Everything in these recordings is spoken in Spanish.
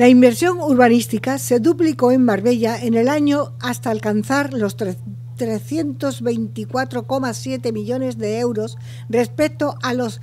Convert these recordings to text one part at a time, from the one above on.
La inversión urbanística se duplicó en Marbella en el año hasta alcanzar los 324,7 millones de euros respecto a los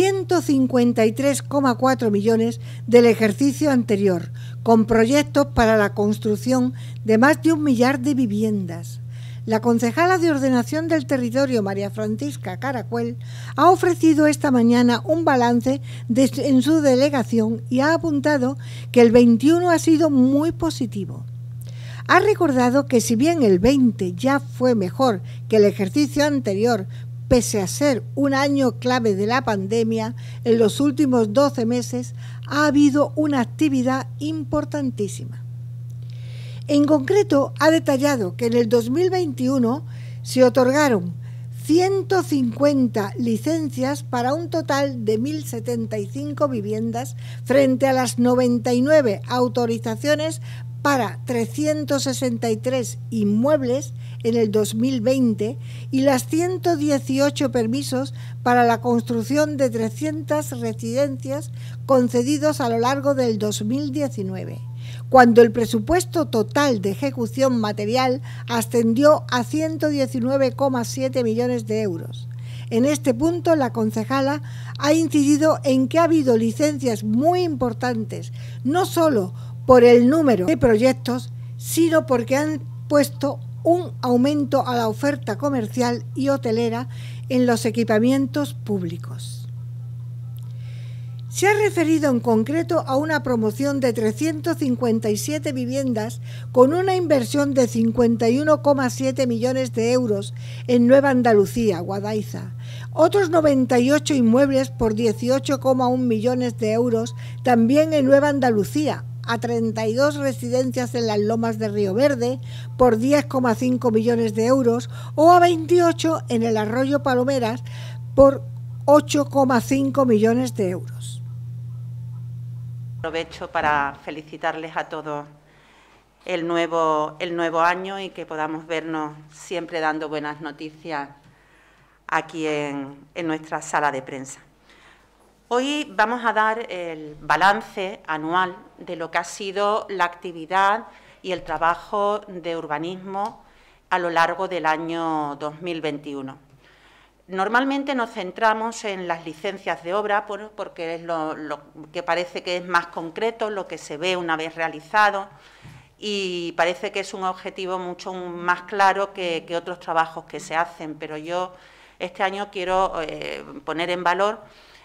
153,4 millones del ejercicio anterior, con proyectos para la construcción de más de 1 millar de viviendas. La concejala de Ordenación del Territorio, María Francisca Caracuel, ha ofrecido esta mañana un balance en su delegación y ha apuntado que el 21 ha sido muy positivo. Ha recordado que si bien el 20 ya fue mejor que el ejercicio anterior, pese a ser un año clave de la pandemia, en los últimos 12 meses ha habido una actividad importantísima. En concreto, ha detallado que en el 2021 se otorgaron 150 licencias para un total de 1.075 viviendas frente a las 99 autorizaciones para 363 inmuebles en el 2020 y las 118 permisos para la construcción de 300 residencias concedidos a lo largo del 2019. Cuando el presupuesto total de ejecución material ascendió a 119,7 millones de euros. En este punto, la concejala ha incidido en que ha habido licencias muy importantes, no solo por el número de proyectos, sino porque han puesto un aumento a la oferta comercial y hotelera en los equipamientos públicos. Se ha referido en concreto a una promoción de 357 viviendas con una inversión de 51,7 millones de euros en Nueva Andalucía, Guadaiza. Otros 98 inmuebles por 18,1 millones de euros también en Nueva Andalucía, a 32 residencias en las Lomas de Río Verde por 10,5 millones de euros o a 28 en el Arroyo Palomeras por 8,5 millones de euros. Aprovecho para felicitarles a todos el nuevo año y que podamos vernos siempre dando buenas noticias aquí en nuestra sala de prensa. Hoy vamos a dar el balance anual de lo que ha sido la actividad y el trabajo de urbanismo a lo largo del año 2021. Normalmente nos centramos en las licencias de obra porque es lo que parece que es más concreto, lo que se ve una vez realizado y parece que es un objetivo mucho más claro que otros trabajos que se hacen. Pero yo este año quiero poner en valor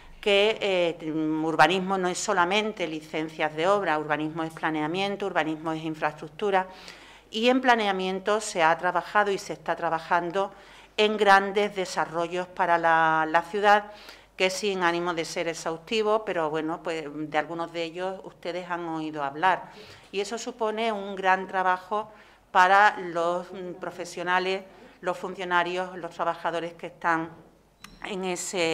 que urbanismo no es solamente licencias de obra, urbanismo es planeamiento, urbanismo es infraestructura y en planeamiento se ha trabajado y se está trabajando en grandes desarrollos para la ciudad, que sin ánimo de ser exhaustivo, pero bueno, pues de algunos de ellos ustedes han oído hablar. Y eso supone un gran trabajo para los profesionales, los funcionarios, los trabajadores que están en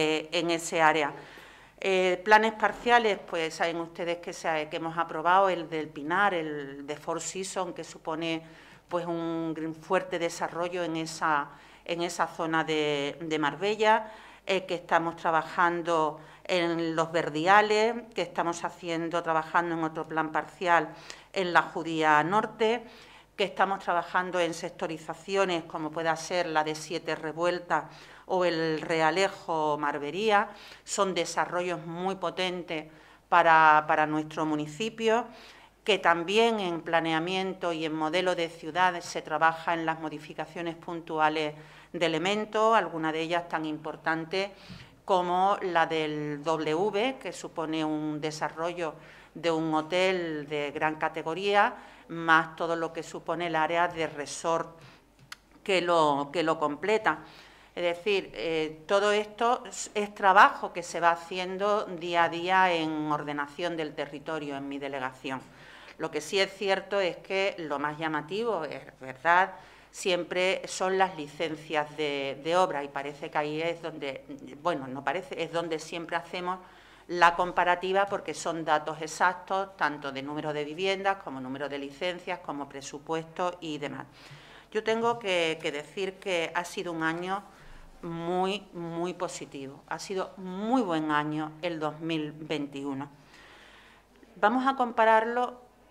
ese área. Planes parciales, pues saben ustedes que hemos aprobado el del Pinar, el de Four Seasons, que supone pues un fuerte desarrollo en esa zona de Marbella, que estamos trabajando en los Verdiales, que estamos trabajando en otro plan parcial en la Judía Norte, que estamos trabajando en sectorizaciones como pueda ser la de Siete Revueltas o el Realejo Marbería. Son desarrollos muy potentes para nuestro municipio, que también en planeamiento y en modelo de ciudad se trabaja en las modificaciones puntuales de elementos, algunas de ellas tan importantes como la del W, que supone un desarrollo de un hotel de gran categoría, más todo lo que supone el área de resort que lo completa. Es decir, todo esto es trabajo que se va haciendo día a día en ordenación del territorio en mi delegación. Lo que sí es cierto es que lo más llamativo, es verdad, siempre son las licencias de obra y parece que ahí es donde, bueno, no parece, es donde siempre hacemos la comparativa porque son datos exactos, tanto de número de viviendas como número de licencias, como presupuesto y demás. Yo tengo que decir que ha sido un año muy, muy positivo. Ha sido muy buen año el 2021. Vamos a compararlo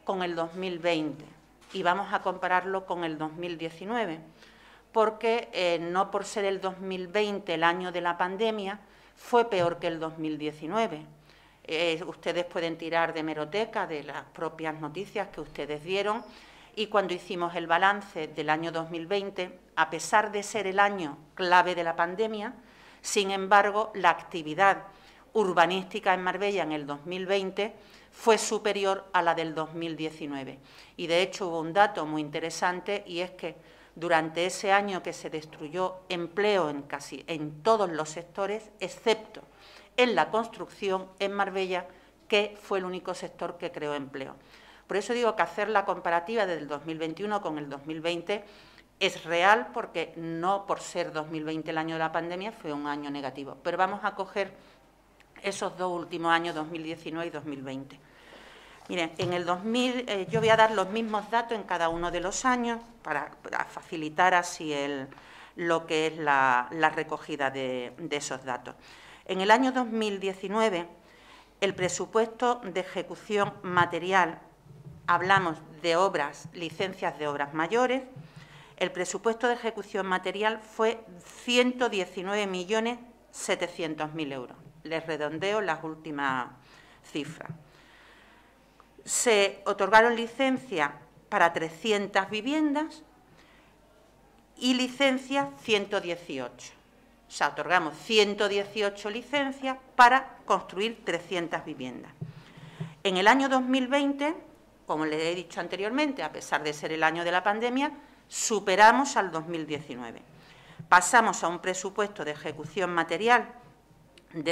con el 2020 y vamos a compararlo con el 2019, porque no por ser el 2020 el año de la pandemia, fue peor que el 2019. Ustedes pueden tirar de hemeroteca de las propias noticias que ustedes dieron, y cuando hicimos el balance del año 2020, a pesar de ser el año clave de la pandemia, sin embargo, la actividad urbanística en Marbella en el 2020 fue superior a la del 2019. Y, de hecho, hubo un dato muy interesante, y es que durante ese año que se destruyó empleo en todos los sectores, excepto en la construcción en Marbella, que fue el único sector que creó empleo. Por eso digo que hacer la comparativa del 2021 con el 2020 es real, porque no por ser 2020 el año de la pandemia fue un año negativo. Pero vamos a coger esos dos últimos años, 2019 y 2020. Miren, en el 2000, yo voy a dar los mismos datos en cada uno de los años para facilitar así lo que es la recogida de esos datos. En el año 2019, el presupuesto de ejecución material, hablamos de obras, licencias de obras mayores, el presupuesto de ejecución material fue 119.700.000 euros. Les redondeo las últimas cifras. Se otorgaron licencias para 300 viviendas y licencias 118. O sea, otorgamos 118 licencias para construir 300 viviendas. En el año 2020, como les he dicho anteriormente, a pesar de ser el año de la pandemia, superamos al 2019. Pasamos a un presupuesto de ejecución material de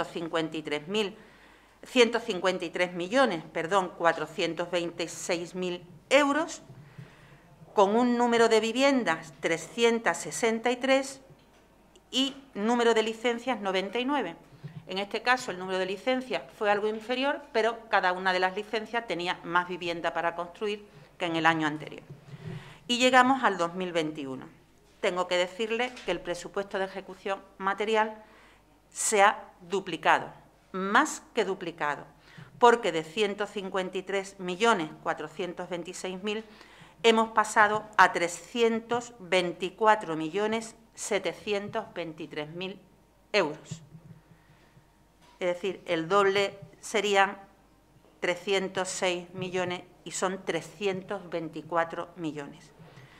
153.426.000 euros, con un número de viviendas 363 y número de licencias 99. En este caso, el número de licencias fue algo inferior, pero cada una de las licencias tenía más vivienda para construir que en el año anterior. Y llegamos al 2021. Tengo que decirles que el presupuesto de ejecución material se ha duplicado, más que duplicado, porque de 153.426.000 hemos pasado a 324.723.000 euros. Es decir, el doble serían 306 millones y son 324 millones.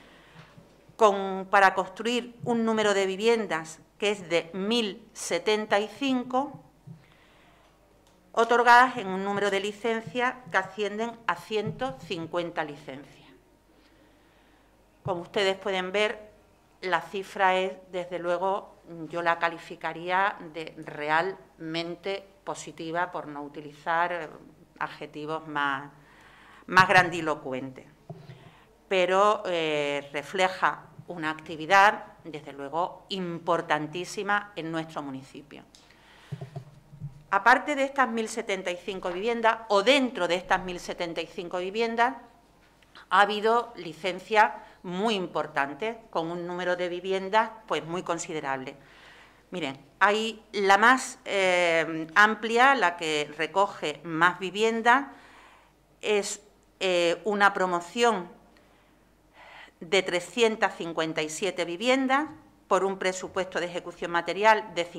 Para construir un número de viviendas que es de 1.075, otorgadas en un número de licencias que ascienden a 150 licencias. Como ustedes pueden ver, la cifra es, desde luego, yo la calificaría de realmente positiva, por no utilizar adjetivos más grandilocuentes. Pero refleja una actividad, desde luego, importantísima en nuestro municipio. Aparte de estas 1.075 viviendas, o dentro de estas 1.075 viviendas, ha habido licencias muy importantes, con un número de viviendas pues muy considerable. Miren, hay la más amplia, la que recoge más viviendas, es una promoción de 357 viviendas por un presupuesto de ejecución material de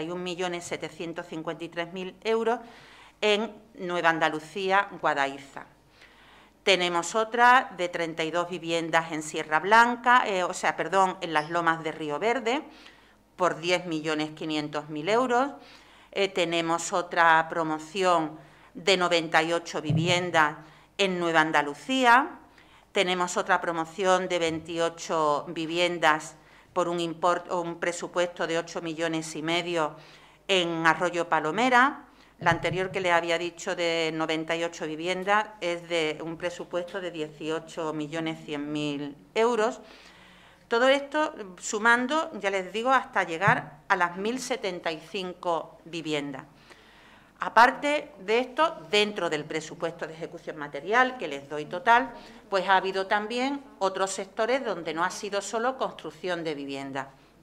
51.753.000 euros en Nueva Andalucía, Guadaiza. Tenemos otra de 32 viviendas en Sierra Blanca, en las Lomas de Río Verde, por 10.500.000 euros. Tenemos otra promoción de 98 viviendas en Nueva Andalucía. Tenemos otra promoción de 28 viviendas por un presupuesto de 8,5 millones en Arroyo Palomera. La anterior que les había dicho de 98 viviendas es de un presupuesto de 18.100.000 euros. Todo esto sumando, ya les digo, hasta llegar a las 1.075 viviendas. Aparte de esto, dentro del presupuesto de ejecución material que les doy total, pues ha habido también otros sectores donde no ha sido solo construcción de viviendas.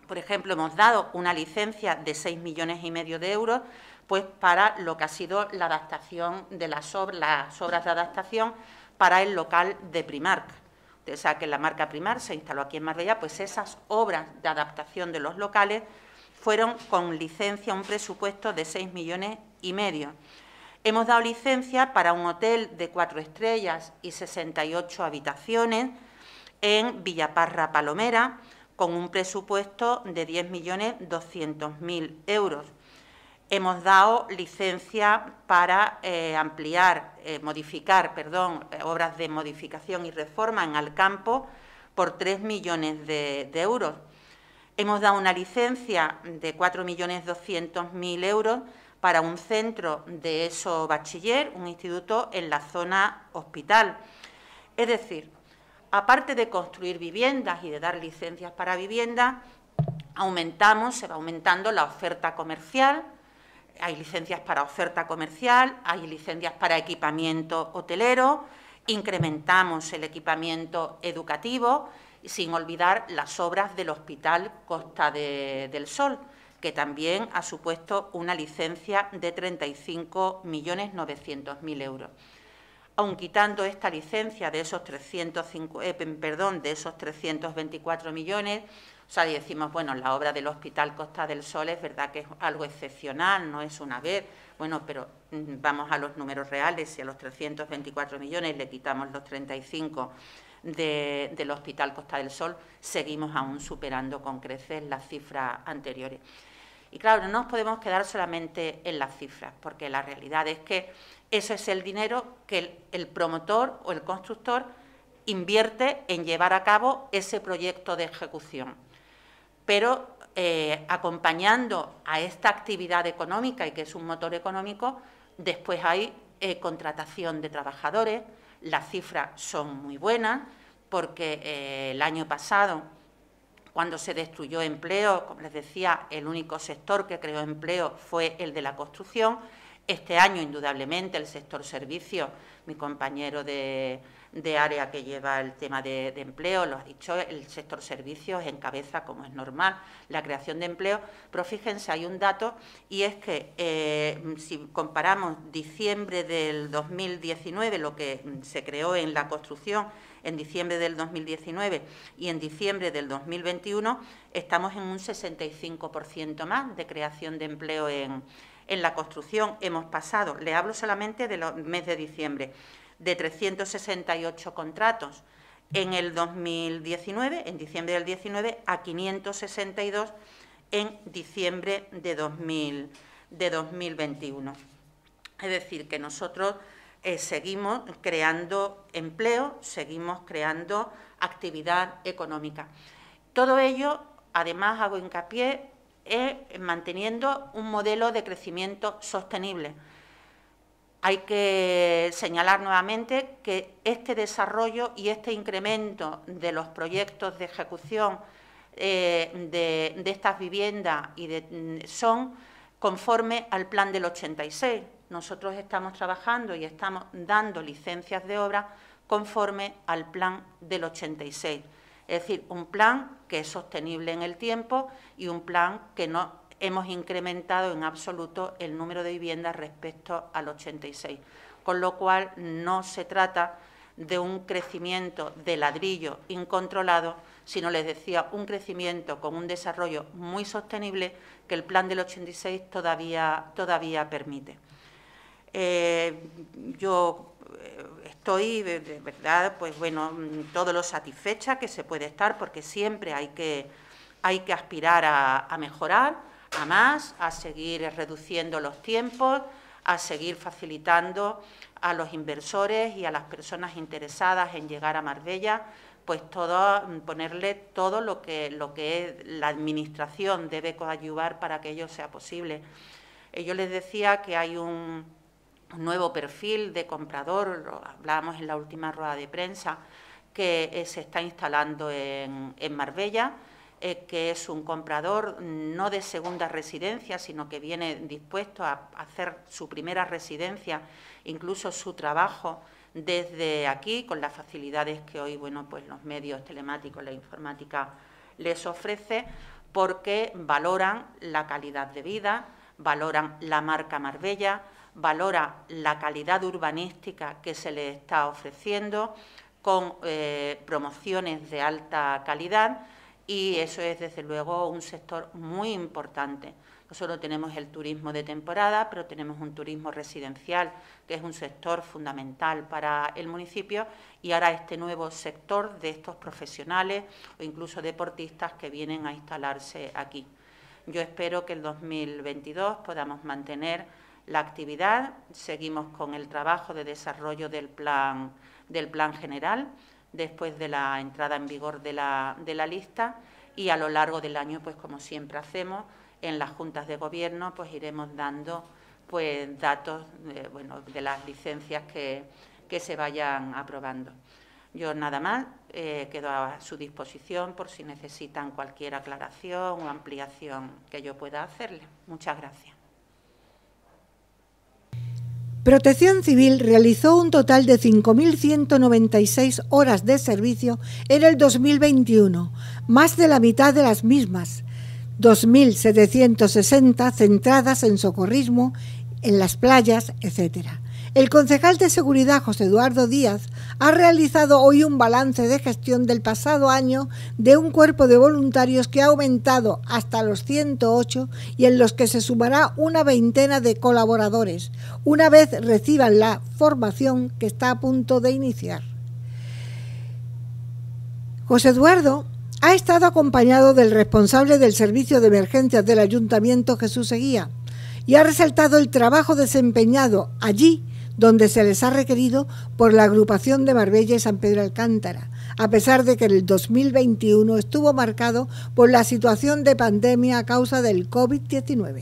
Por ejemplo, hemos dado una licencia de 6,5 millones de euros pues, para lo que ha sido la adaptación de las obras de adaptación para el local de Primark. Ustedes saben que la marca Primark se instaló aquí en Marbella, pues esas obras de adaptación de los locales fueron con licencia, un presupuesto de 6,5 millones. Hemos dado licencia para un hotel de 4 estrellas y 68 habitaciones en Villaparra Palomera, con un presupuesto de 10.200.000 euros. Hemos dado licencia para modificar obras de modificación y reforma en Alcampo por 3 millones de euros. Hemos dado una licencia de 4.200.000 euros para un centro de ESO bachiller, un instituto en la zona hospital. Es decir, aparte de construir viviendas y de dar licencias para viviendas, se va aumentando la oferta comercial. Hay licencias para oferta comercial, hay licencias para equipamiento hotelero, incrementamos el equipamiento educativo, sin olvidar las obras del Hospital Costa del Sol, que también ha supuesto una licencia de 35.900.000 euros. Aun quitando esta licencia de esos 324 millones, o sea, decimos, bueno, la obra del Hospital Costa del Sol es verdad que es algo excepcional, no es una vez, bueno, pero vamos a los números reales, si a los 324 millones le quitamos los 35 del Hospital Costa del Sol, seguimos aún superando con creces las cifras anteriores. Y claro, no nos podemos quedar solamente en las cifras, porque la realidad es que ese es el dinero que el promotor o el constructor invierte en llevar a cabo ese proyecto de ejecución. Pero acompañando a esta actividad económica, y que es un motor económico, después hay contratación de trabajadores. Las cifras son muy buenas, porque el año pasado, cuando se destruyó empleo, como les decía, el único sector que creó empleo fue el de la construcción. Este año, indudablemente, el sector servicios, mi compañero de área que lleva el tema de empleo, lo ha dicho, el sector servicios encabeza, como es normal, la creación de empleo. Pero fíjense, hay un dato, y es que si comparamos diciembre del 2019, lo que se creó en la construcción en diciembre del 2019 y en diciembre del 2021, estamos en un 65% más de creación de empleo en la construcción. Hemos pasado, le hablo solamente del mes de diciembre, de 368 contratos en el 2019, en diciembre del 19, a 562 en diciembre de 2021. Es decir, que nosotros seguimos creando empleo, seguimos creando actividad económica. Todo ello, además, hago hincapié, manteniendo un modelo de crecimiento sostenible. Hay que señalar nuevamente que este desarrollo y este incremento de los proyectos de ejecución de estas viviendas son conforme al Plan del 86. Nosotros estamos trabajando y estamos dando licencias de obra conforme al Plan del 86. Es decir, un plan que es sostenible en el tiempo y un plan que no hemos incrementado en absoluto el número de viviendas respecto al 86. Con lo cual, no se trata de un crecimiento de ladrillo incontrolado, sino, les decía, un crecimiento con un desarrollo muy sostenible que el plan del 86 todavía permite. Yo estoy, de verdad, pues bueno, todo lo satisfecha que se puede estar, porque siempre hay que aspirar a mejorar, a más, a seguir reduciendo los tiempos, a seguir facilitando a los inversores y a las personas interesadas en llegar a Marbella, pues ponerle todo lo que la Administración debe coadyuvar para que ello sea posible. Yo les decía que hay un nuevo perfil de comprador, lo hablábamos en la última rueda de prensa, que se está instalando en Marbella, que es un comprador no de segunda residencia, sino que viene dispuesto a hacer su primera residencia, incluso su trabajo desde aquí, con las facilidades que hoy, bueno, pues los medios telemáticos, la informática les ofrece, porque valoran la calidad de vida, valoran la marca Marbella, valoran la calidad urbanística que se les está ofreciendo, con promociones de alta calidad, y eso es, desde luego, un sector muy importante. Nosotros tenemos el turismo de temporada, pero tenemos un turismo residencial, que es un sector fundamental para el municipio, y ahora este nuevo sector de estos profesionales o incluso deportistas que vienen a instalarse aquí. Yo espero que el 2022 podamos mantener la actividad. Seguimos con el trabajo de desarrollo del plan general, después de la entrada en vigor de la lista, y a lo largo del año, pues como siempre hacemos, en las juntas de gobierno pues iremos dando pues datos de las licencias que se vayan aprobando. Yo nada más, quedo a su disposición por si necesitan cualquier aclaración o ampliación que yo pueda hacerle. Muchas gracias. Protección Civil realizó un total de 5.196 horas de servicio en el 2021, más de la mitad de las mismas, 2.760 centradas en socorrismo, en las playas, etc. El concejal de Seguridad, José Eduardo Díaz, ha realizado hoy un balance de gestión del pasado año de un cuerpo de voluntarios que ha aumentado hasta los 108 y en los que se sumará una veintena de colaboradores, una vez reciban la formación que está a punto de iniciar. José Eduardo ha estado acompañado del responsable del Servicio de Emergencias del Ayuntamiento, Jesús Eguía, y ha resaltado el trabajo desempeñado allí donde se les ha requerido por la agrupación de Marbella y San Pedro Alcántara, a pesar de que el 2021 estuvo marcado por la situación de pandemia a causa del COVID-19.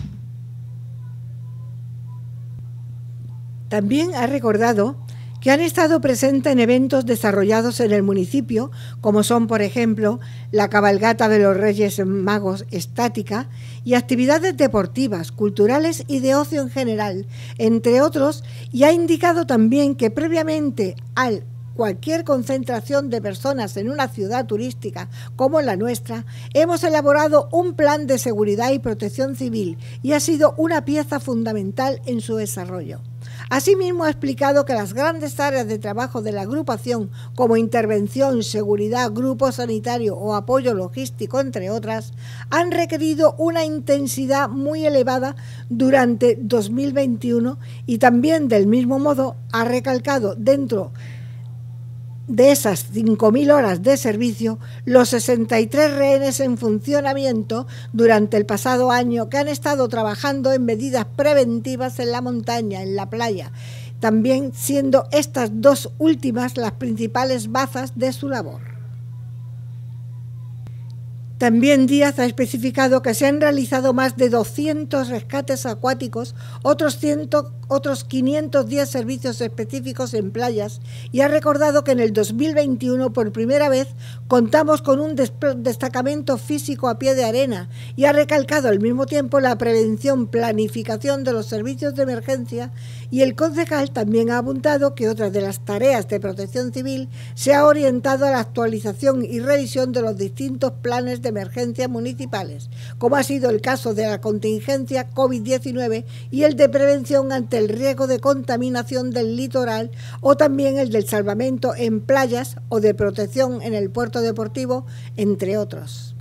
También ha recordado que han estado presentes en eventos desarrollados en el municipio, como son, por ejemplo, la cabalgata de los Reyes Magos estática y actividades deportivas, culturales y de ocio en general, entre otros, y ha indicado también que previamente a cualquier concentración de personas en una ciudad turística como la nuestra, hemos elaborado un plan de seguridad y protección civil y ha sido una pieza fundamental en su desarrollo. Asimismo, ha explicado que las grandes áreas de trabajo de la agrupación, como intervención, seguridad, grupo sanitario o apoyo logístico, entre otras, han requerido una intensidad muy elevada durante 2021 y también, del mismo modo, ha recalcado dentro de esas 5.000 horas de servicio, los 63 rehenes en funcionamiento durante el pasado año que han estado trabajando en medidas preventivas en la montaña, en la playa, también siendo estas dos últimas las principales bazas de su labor. También Díaz ha especificado que se han realizado más de 200 rescates acuáticos, otros 510 servicios específicos en playas, y ha recordado que en el 2021 por primera vez contamos con un destacamento físico a pie de arena, y ha recalcado al mismo tiempo la prevención, planificación de los servicios de emergencia, y el concejal también ha apuntado que otra de las tareas de protección civil se ha orientado a la actualización y revisión de los distintos planes de emergencias municipales, como ha sido el caso de la contingencia COVID-19 y el de prevención ante el riesgo de contaminación del litoral, o también el del salvamento en playas o de protección en el puerto deportivo, entre otros.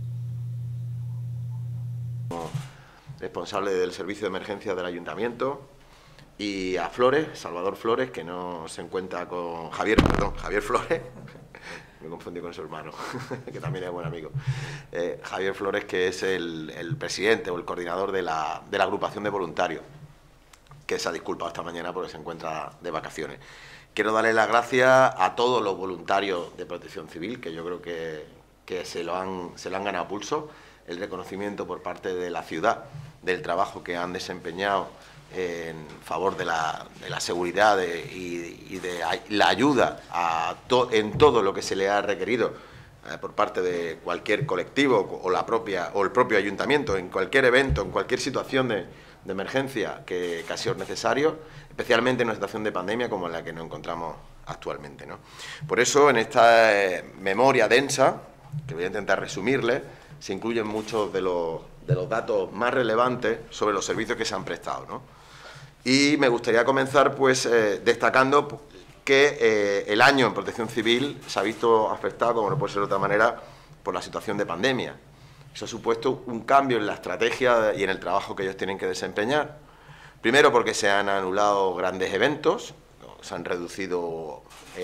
Responsable del servicio de emergencia del ayuntamiento, y a Flores, Salvador Flores, que no se encuentra con Javier Flores, me confundí con su hermano, que también es buen amigo. Javier Flores, que es el presidente o el coordinador de la agrupación de voluntarios, que se ha disculpado esta mañana porque se encuentra de vacaciones. Quiero darle las gracias a todos los voluntarios de Protección Civil, que yo creo que se lo han ganado a pulso, el reconocimiento por parte de la ciudad del trabajo que han desempeñado en favor de la seguridad y de la ayuda en todo lo que se le ha requerido por parte de cualquier colectivo o el propio ayuntamiento, en cualquier evento, en cualquier situación de emergencia que ha sido necesario, especialmente en una situación de pandemia como la que nos encontramos actualmente, ¿no? Por eso, en esta memoria densa, que voy a intentar resumirle, se incluyen muchos de los datos más relevantes sobre los servicios que se han prestado, ¿no? Y me gustaría comenzar pues destacando que el año en Protección Civil se ha visto afectado, como no puede ser de otra manera, por la situación de pandemia. Eso ha supuesto un cambio en la estrategia y en el trabajo que ellos tienen que desempeñar. Primero porque se han anulado grandes eventos, se han reducido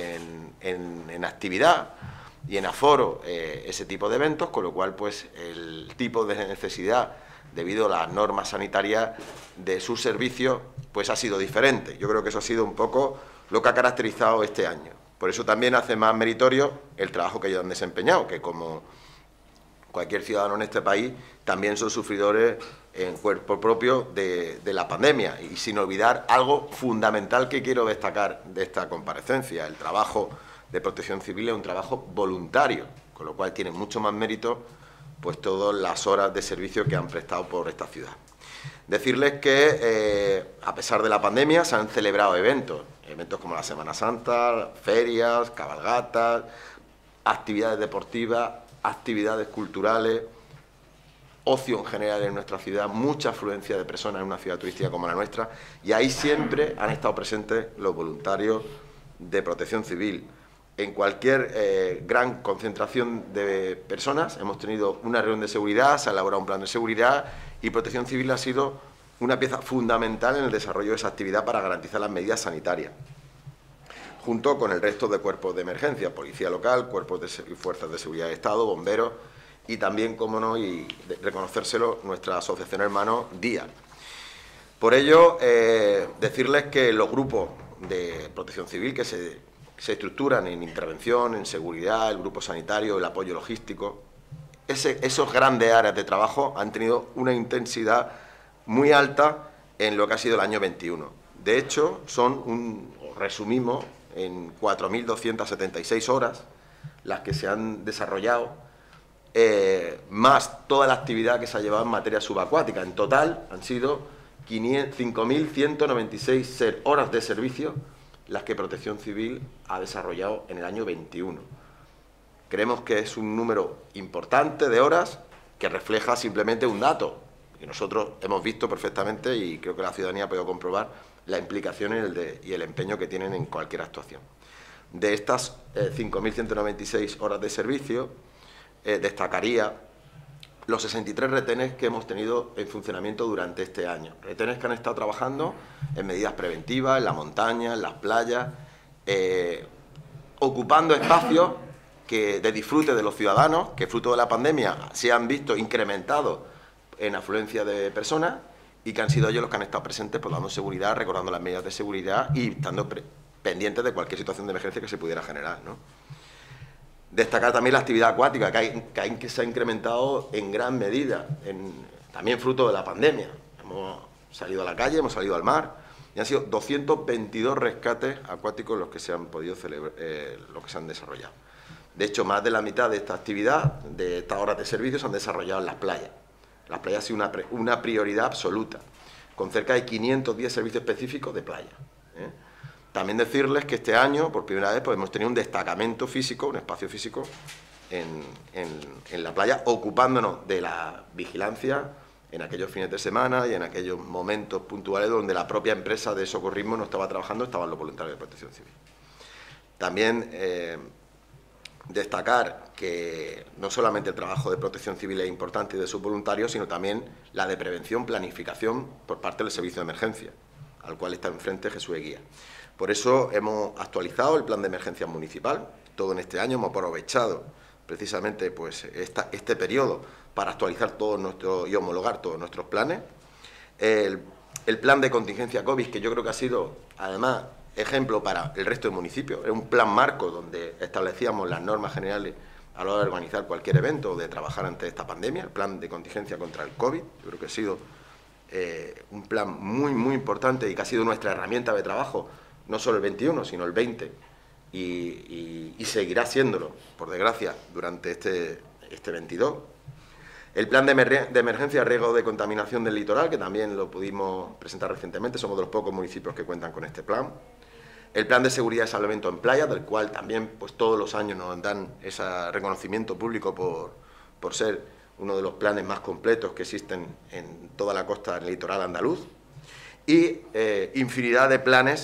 en actividad y en aforo ese tipo de eventos, con lo cual pues el tipo de necesidad debido a las normas sanitarias de sus servicios pues ha sido diferente. Yo creo que eso ha sido un poco lo que ha caracterizado este año. Por eso también hace más meritorio el trabajo que ellos han desempeñado, que como cualquier ciudadano en este país también son sufridores en cuerpo propio de la pandemia, y sin olvidar algo fundamental que quiero destacar de esta comparecencia: el trabajo de Protección Civil es un trabajo voluntario, con lo cual tiene mucho más mérito pues todas las horas de servicio que han prestado por esta ciudad. Decirles que a pesar de la pandemia se han celebrado eventos como la Semana Santa, ferias, cabalgatas, actividades deportivas, actividades culturales, ocio en general en nuestra ciudad, mucha afluencia de personas en una ciudad turística como la nuestra, y ahí siempre han estado presentes los voluntarios de Protección Civil. En cualquier gran concentración de personas hemos tenido una reunión de seguridad, se ha elaborado un plan de seguridad, y Protección Civil ha sido una pieza fundamental en el desarrollo de esa actividad para garantizar las medidas sanitarias, junto con el resto de cuerpos de emergencia, policía local, cuerpos y fuerzas de seguridad de Estado, bomberos, y también, como no, y reconocérselo, nuestra asociación hermano DIA. Por ello, decirles que los grupos de Protección Civil que se estructuran en intervención, en seguridad, el grupo sanitario, el apoyo logístico, esos grandes áreas de trabajo han tenido una intensidad muy alta en lo que ha sido el año 21. De hecho, resumimos en 4.276 horas las que se han desarrollado, más toda la actividad que se ha llevado en materia subacuática. En total han sido 5.196 horas de servicio las que Protección Civil ha desarrollado en el año 21. Creemos que es un número importante de horas que refleja simplemente un dato que nosotros hemos visto perfectamente, y creo que la ciudadanía ha podido comprobar la implicación y el empeño que tienen en cualquier actuación. De estas 5.196 horas de servicio, destacaría los 63 retenes que hemos tenido en funcionamiento durante este año. Retenes que han estado trabajando en medidas preventivas, en la montaña, en las playas, ocupando espacios de disfrute de los ciudadanos, que fruto de la pandemia se han visto incrementados en afluencia de personas, y que han sido ellos los que han estado presentes pues, dando seguridad, recordando las medidas de seguridad y estando pendientes de cualquier situación de emergencia que se pudiera generar, ¿no? Destacar también la actividad acuática, que se ha incrementado en gran medida, también fruto de la pandemia. Hemos salido a la calle, hemos salido al mar, y han sido 222 rescates acuáticos los que se han podido celebrar, los que se han desarrollado. De hecho, más de la mitad de esta actividad, de estas horas de servicio, se han desarrollado en las playas. Las playas han sido una prioridad absoluta, con cerca de 510 servicios específicos de playa. También decirles que este año, por primera vez, pues, hemos tenido un destacamento físico, un espacio físico en la playa, ocupándonos de la vigilancia en aquellos fines de semana y en aquellos momentos puntuales donde la propia empresa de socorrismo no estaba trabajando, estaban los voluntarios de Protección Civil. También destacar que no solamente el trabajo de Protección Civil es importante y de sus voluntarios, sino también la de prevención, planificación por parte del Servicio de Emergencia, al cual está enfrente Jesús Eguía. Por eso hemos actualizado el plan de emergencia municipal. Todo en este año hemos aprovechado precisamente pues, este periodo para actualizar y homologar todos nuestros planes. El plan de contingencia COVID, que yo creo que ha sido, además, ejemplo para el resto de municipios. Es un plan marco donde establecíamos las normas generales a la hora de organizar cualquier evento o de trabajar ante esta pandemia, el plan de contingencia contra el COVID. Yo creo que ha sido un plan muy, muy importante y que ha sido nuestra herramienta de trabajo, no solo el 21, sino el 20, y seguirá siéndolo, por desgracia, durante este 22. El plan de emergencia riesgo de contaminación del litoral, que también lo pudimos presentar recientemente, somos de los pocos municipios que cuentan con este plan. El plan de seguridad y salvamento en playas, del cual también pues, todos los años nos dan ese reconocimiento público por ser uno de los planes más completos que existen en toda la costa del litoral andaluz, y infinidad de planes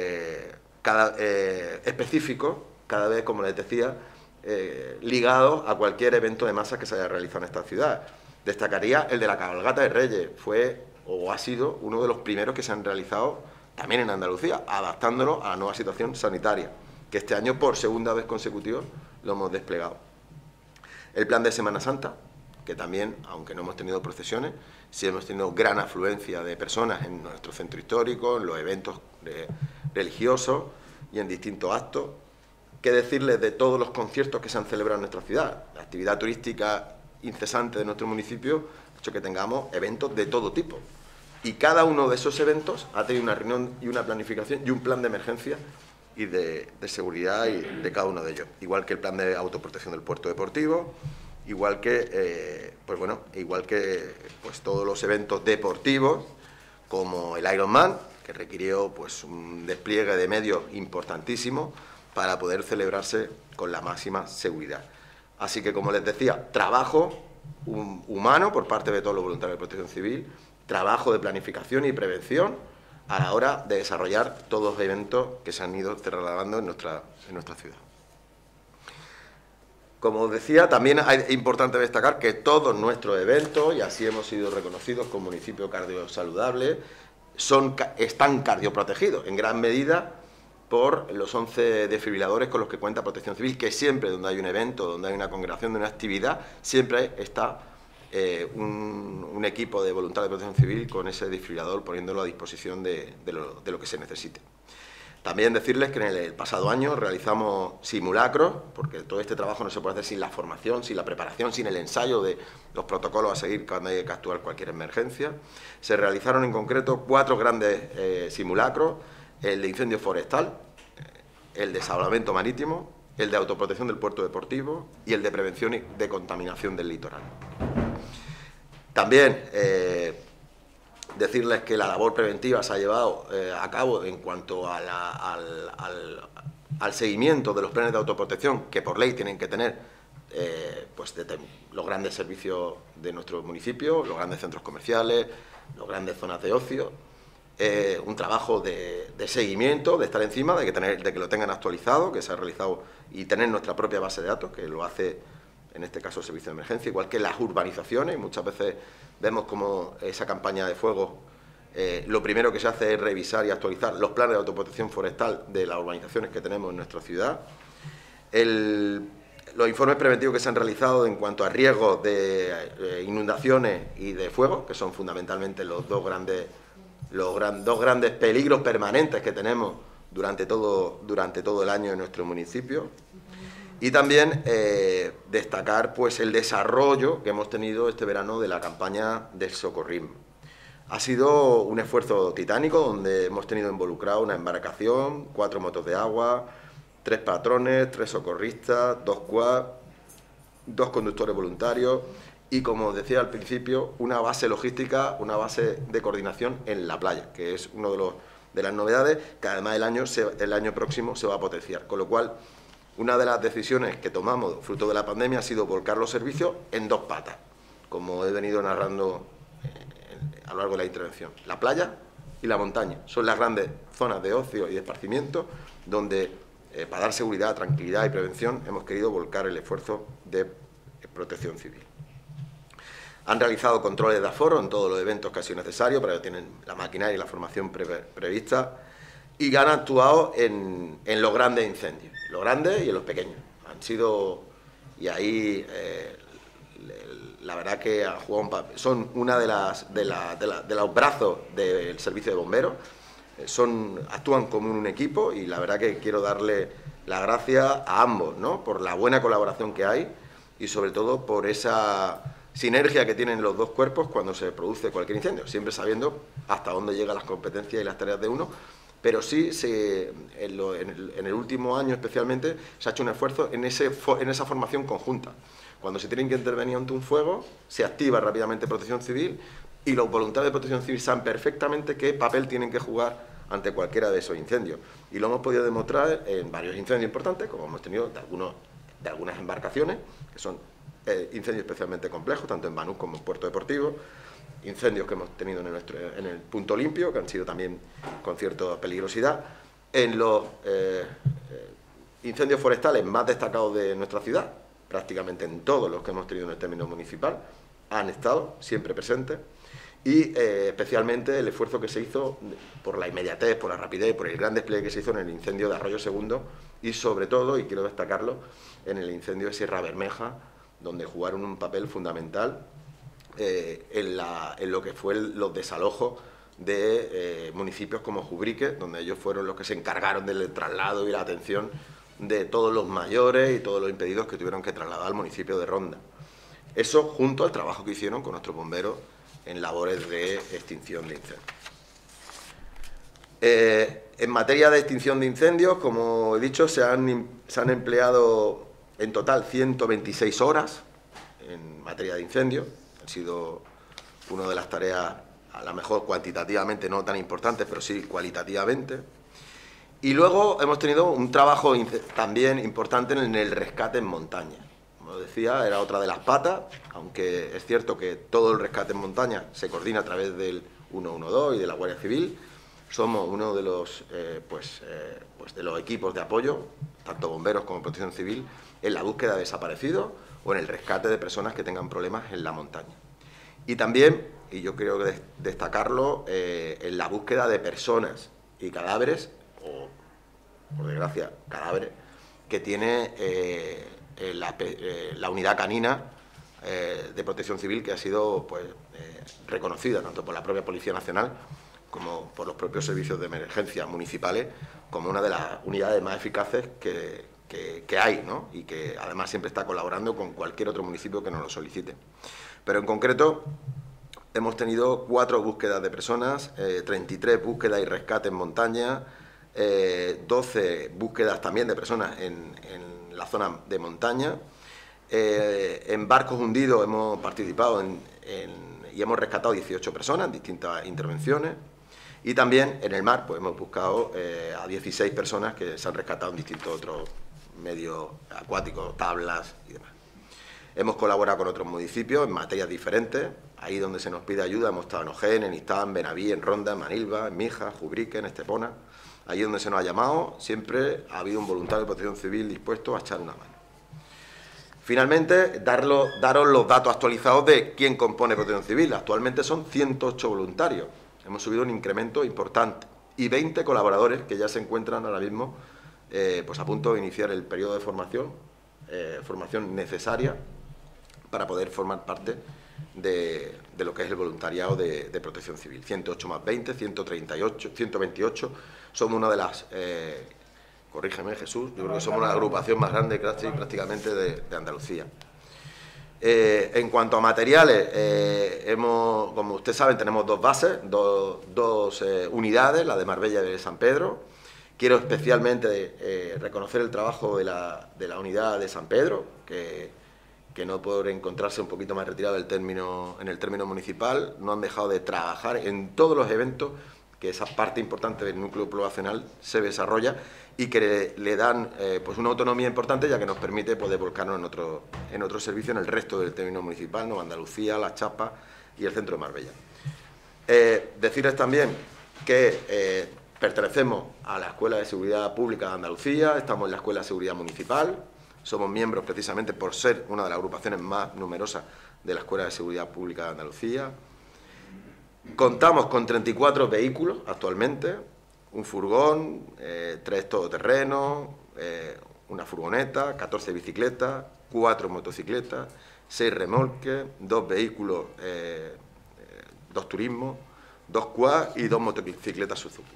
específicos, cada vez, como les decía, ligados a cualquier evento de masa que se haya realizado en esta ciudad. Destacaría el de la cabalgata de Reyes, fue o ha sido uno de los primeros que se han realizado también en Andalucía, adaptándolo a la nueva situación sanitaria, que este año por segunda vez consecutiva lo hemos desplegado. El plan de Semana Santa, que también, aunque no hemos tenido procesiones, sí hemos tenido gran afluencia de personas en nuestro centro histórico, en los eventos religiosos y en distintos actos. ¿Qué decirles de todos los conciertos que se han celebrado en nuestra ciudad? La actividad turística incesante de nuestro municipio ha hecho que tengamos eventos de todo tipo. Y cada uno de esos eventos ha tenido una reunión y una planificación y un plan de emergencia y de seguridad y de cada uno de ellos. Igual que el plan de autoprotección del puerto deportivo, igual que todos los eventos deportivos, como el Ironman, que requirió pues un despliegue de medios importantísimo para poder celebrarse con la máxima seguridad. Así que, como les decía, trabajo humano por parte de todos los voluntarios de Protección Civil, trabajo de planificación y prevención a la hora de desarrollar todos los eventos que se han ido trasladando en nuestra ciudad. Como os decía, también es importante destacar que todos nuestros eventos, y así hemos sido reconocidos como municipio cardiosaludable, están cardioprotegidos en gran medida por los 11 desfibriladores con los que cuenta Protección Civil, que siempre donde hay un evento, donde hay una congregación de una actividad, siempre está un equipo de voluntarios de Protección Civil con ese desfibrilador poniéndolo a disposición de lo que se necesite. También decirles que en el pasado año realizamos simulacros, porque todo este trabajo no se puede hacer sin la formación, sin la preparación, sin el ensayo de los protocolos a seguir cuando hay que actuar cualquier emergencia. Se realizaron en concreto 4 grandes simulacros: el de incendio forestal, el de salvamento marítimo, el de autoprotección del puerto deportivo y el de prevención y de contaminación del litoral. También decirles que la labor preventiva se ha llevado a cabo en cuanto a al seguimiento de los planes de autoprotección que por ley tienen que tener los grandes servicios de nuestro municipio, los grandes centros comerciales, las grandes zonas de ocio. Un trabajo de seguimiento, de estar encima, de que lo tengan actualizado, que se ha realizado, y tener nuestra propia base de datos, que lo hace en este caso el servicio de emergencia, igual que las urbanizaciones. Muchas veces vemos como esa campaña de fuego, lo primero que se hace es revisar y actualizar los planes de autoprotección forestal de las urbanizaciones que tenemos en nuestra ciudad. Los informes preventivos que se han realizado en cuanto a riesgos de inundaciones y de fuego, que son fundamentalmente los dos grandes peligros permanentes que tenemos durante todo el año en nuestro municipio. Y también destacar pues el desarrollo que hemos tenido este verano de la campaña del socorrismo. Ha sido un esfuerzo titánico donde hemos tenido involucrado una embarcación, 4 motos de agua, 3 patrones, 3 socorristas, 2 quads, 2 conductores voluntarios y, como decía al principio, una base logística, una base de coordinación en la playa, que es uno de las novedades que además el año próximo se va a potenciar. Con lo cual, una de las decisiones que tomamos fruto de la pandemia ha sido volcar los servicios en 2 patas, como he venido narrando a lo largo de la intervención. La playa y la montaña son las grandes zonas de ocio y de esparcimiento donde, para dar seguridad, tranquilidad y prevención, hemos querido volcar el esfuerzo de Protección Civil. Han realizado controles de aforo en todos los eventos que ha sido necesario, para que tienen la maquinaria y la formación prevista, y han actuado en los grandes incendios, los grandes y en los pequeños. Han sido, y ahí la verdad que han jugado un papel, son una de los brazos del servicio de bomberos, actúan como un equipo, y la verdad que quiero darle las gracias a ambos, ¿no?, por la buena colaboración que hay y sobre todo por esa sinergia que tienen los dos cuerpos cuando se produce cualquier incendio, siempre sabiendo hasta dónde llegan las competencias y las tareas de uno. Pero sí, en el último año especialmente, se ha hecho un esfuerzo en esa formación conjunta. Cuando se tienen que intervenir ante un fuego, se activa rápidamente Protección Civil, y los voluntarios de Protección Civil saben perfectamente qué papel tienen que jugar ante cualquiera de esos incendios. Y lo hemos podido demostrar en varios incendios importantes, como hemos tenido de algunas embarcaciones, que son incendios especialmente complejos, tanto en Banús como en Puerto Deportivo, incendios que hemos tenido en el Punto Limpio, que han sido también con cierta peligrosidad, en los incendios forestales más destacados de nuestra ciudad, prácticamente en todos los que hemos tenido en el término municipal, han estado siempre presentes, y especialmente el esfuerzo que se hizo por la inmediatez, por la rapidez, por el gran despliegue que se hizo en el incendio de Arroyo Segundo y sobre todo, y quiero destacarlo, en el incendio de Sierra Bermeja, donde jugaron un papel fundamental en lo que fue los desalojos de municipios como Jubrique, donde ellos fueron los que se encargaron del traslado y la atención de todos los mayores y todos los impedidos que tuvieron que trasladar al municipio de Ronda. Eso junto al trabajo que hicieron con nuestros bomberos en labores de extinción de incendios. En materia de extinción de incendios, como he dicho, se han empleado en total 126 horas en materia de incendios. Ha sido una de las tareas, a lo mejor cuantitativamente no tan importantes, pero sí cualitativamente. Y luego hemos tenido un trabajo también importante en el rescate en montaña. Como decía, era otra de las patas, aunque es cierto que todo el rescate en montaña se coordina a través del 112 y de la Guardia Civil. Somos uno de los, de los equipos de apoyo, tanto bomberos como protección civil, en la búsqueda de desaparecidos o en el rescate de personas que tengan problemas en la montaña. Y también, y yo creo que destacarlo, en la búsqueda de personas y cadáveres, o por desgracia cadáveres, que tiene la unidad canina de protección civil, que ha sido reconocida tanto por la propia Policía Nacional como por los propios servicios de emergencia municipales como una de las unidades más eficaces que hay, ¿no? Y que además siempre está colaborando con cualquier otro municipio que nos lo solicite. Pero en concreto hemos tenido 4 búsquedas de personas, 33 búsquedas y rescate en montaña, 12 búsquedas también de personas en la zona de montaña. En barcos hundidos hemos participado y hemos rescatado 18 personas en distintas intervenciones. Y también en el mar pues hemos buscado a 16 personas que se han rescatado en distintos otros medios acuáticos, tablas y demás. Hemos colaborado con otros municipios en materias diferentes. Ahí donde se nos pide ayuda hemos estado en Ojén, en Istán, Benaví, en Ronda, en Manilva, en Mija, Jubrique, en Estepona. Allí donde se nos ha llamado siempre ha habido un voluntario de protección civil dispuesto a echar una mano. Finalmente, daros los datos actualizados de quién compone protección civil. Actualmente son 108 voluntarios. Hemos subido un incremento importante. Y 20 colaboradores que ya se encuentran ahora mismo a punto de iniciar el periodo de formación necesaria para poder formar parte de lo que es el voluntariado de protección civil. 108 más 20, 128. Somos una de las... corrígeme, Jesús, yo creo que somos la agrupación más grande prácticamente de Andalucía. En cuanto a materiales, como ustedes saben, tenemos 2 bases, dos unidades, la de Marbella y de San Pedro. Quiero especialmente reconocer el trabajo de la unidad de San Pedro, que no por encontrarse un poquito más retirado en el término municipal, no han dejado de trabajar en todos los eventos que esa parte importante del núcleo poblacional se desarrolla y que le dan una autonomía importante, ya que nos permite poder volcarnos en otro servicio en el resto del término municipal, Nueva Andalucía, La Chapa y el centro de Marbella. Decirles también que pertenecemos a la Escuela de Seguridad Pública de Andalucía, estamos en la Escuela de Seguridad Municipal, somos miembros precisamente por ser una de las agrupaciones más numerosas de la Escuela de Seguridad Pública de Andalucía. Contamos con 34 vehículos actualmente, un furgón, 3 todoterrenos, una furgoneta, 14 bicicletas, 4 motocicletas, 6 remolques, 2 vehículos, 2 turismos, 2 quad y 2 motocicletas Suzuki.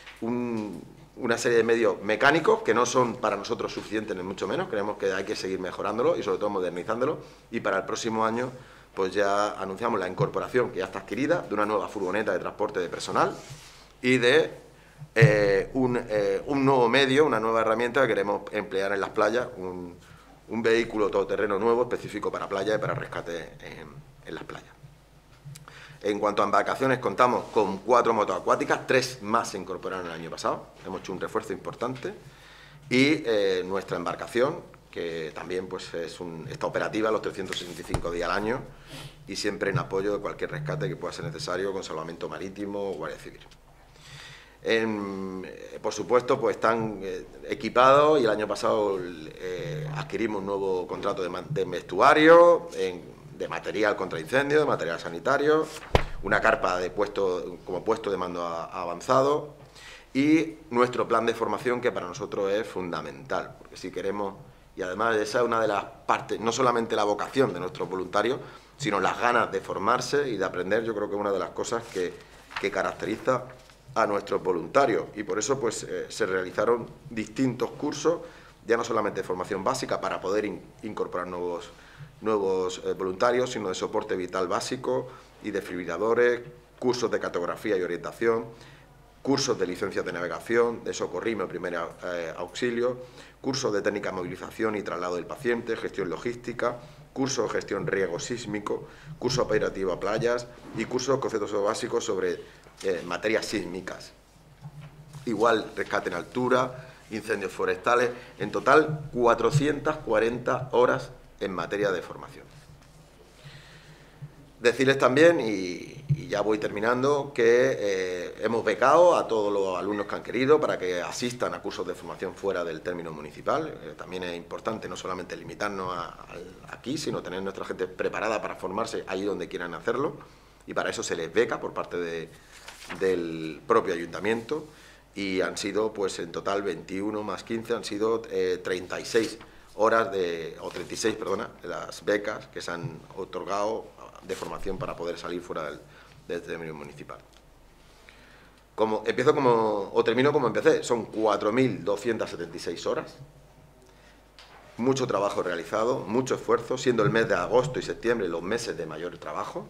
Una serie de medios mecánicos que no son para nosotros suficientes ni mucho menos, creemos que hay que seguir mejorándolo y sobre todo modernizándolo, y para el próximo año pues ya anunciamos la incorporación, que ya está adquirida, de una nueva furgoneta de transporte de personal y de un nuevo medio, una nueva herramienta que queremos emplear en las playas, un vehículo todoterreno nuevo específico para playa y para rescate en las playas. En cuanto a embarcaciones, contamos con 4 motos acuáticas, 3 más se incorporaron el año pasado, hemos hecho un refuerzo importante, y nuestra embarcación, que también pues, está operativa los 365 días al año y siempre en apoyo de cualquier rescate que pueda ser necesario con salvamento marítimo o Guardia Civil. Por supuesto, pues están equipados y el año pasado adquirimos un nuevo contrato de vestuario, de material contra incendios, de material sanitario, una carpa de como puesto de mando avanzado y nuestro plan de formación, que para nosotros es fundamental, porque si queremos, y además esa es una de las partes, no solamente la vocación de nuestros voluntarios, sino las ganas de formarse y de aprender. Yo creo que es una de las cosas que caracteriza a nuestros voluntarios, y por eso pues se realizaron distintos cursos, ya no solamente de formación básica para poder incorporar nuevos voluntarios, sino de soporte vital básico y desfibriladores, cursos de cartografía y orientación, cursos de licencias de navegación, de socorrismo y primer auxilio, cursos de técnica de movilización y traslado del paciente, gestión logística, cursos de gestión riesgo sísmico, curso operativo a playas y cursos de conceptos básicos sobre materias sísmicas. Igual rescate en altura, incendios forestales, en total 440 horas en materia de formación. Decirles también, y ya voy terminando, que hemos becado a todos los alumnos que han querido para que asistan a cursos de formación fuera del término municipal. También es importante no solamente limitarnos aquí, sino tener nuestra gente preparada para formarse ahí donde quieran hacerlo, y para eso se les beca por parte del propio ayuntamiento, y han sido, pues en total 21 más 15, han sido 36 horas o 36, perdona, las becas que se han otorgado de formación para poder salir fuera del término municipal. Termino como empecé, son 4.276 horas, mucho trabajo realizado, mucho esfuerzo, siendo el mes de agosto y septiembre los meses de mayor trabajo,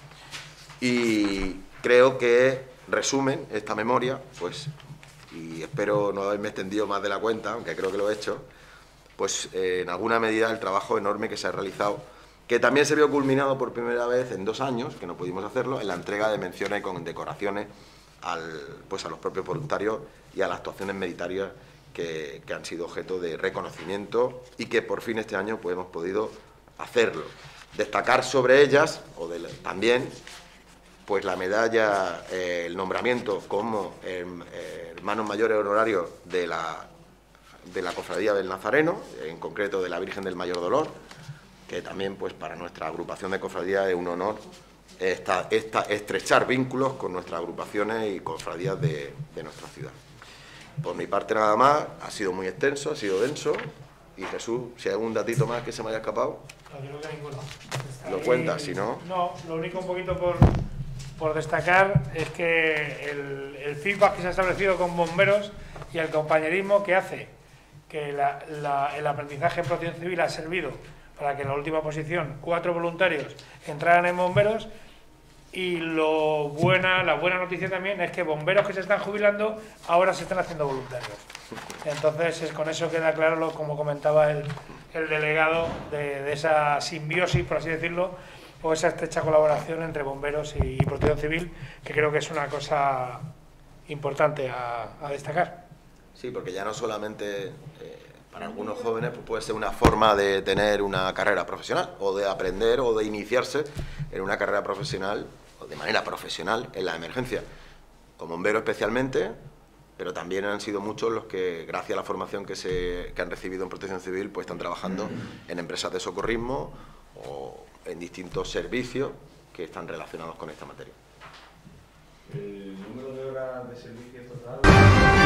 y creo que resumen esta memoria, pues, y espero no haberme extendido más de la cuenta, aunque creo que lo he hecho, pues en alguna medida el trabajo enorme que se ha realizado, que también se vio culminado por primera vez en 2 años, que no pudimos hacerlo, en la entrega de menciones con decoraciones a los propios voluntarios y a las actuaciones meritarias que han sido objeto de reconocimiento y que por fin este año pues, hemos podido hacerlo. Destacar sobre ellas, también, pues la medalla, el nombramiento como hermanos mayores honorarios de la Cofradía del Nazareno, en concreto de la Virgen del Mayor Dolor, que también pues para nuestra agrupación de cofradías es un honor estrechar vínculos con nuestras agrupaciones y cofradías de nuestra ciudad. Por mi parte nada más, ha sido muy extenso, ha sido denso, y Jesús, si hay algún datito más que se me haya escapado, no creo que ninguno. Lo cuentas, si no... No, lo único un poquito por destacar es que el feedback que se ha establecido con bomberos y el compañerismo que hace que el aprendizaje en protección civil ha servido para que en la última posición 4 voluntarios entraran en bomberos, y la buena noticia también es que bomberos que se están jubilando ahora se están haciendo voluntarios. Entonces con eso queda claro, como comentaba el delegado, de esa simbiosis, por así decirlo, o esa estrecha colaboración entre bomberos y protección civil, que creo que es una cosa importante a destacar. Sí, porque ya no solamente para algunos jóvenes pues puede ser una forma de tener una carrera profesional, o de aprender o de iniciarse en una carrera profesional, o de manera profesional, en la emergencia, con bomberos especialmente, pero también han sido muchos los que, gracias a la formación que han recibido en protección civil, pues están trabajando en empresas de socorrismo o en distintos servicios que están relacionados con esta materia. ¿El número de horas de servicio total?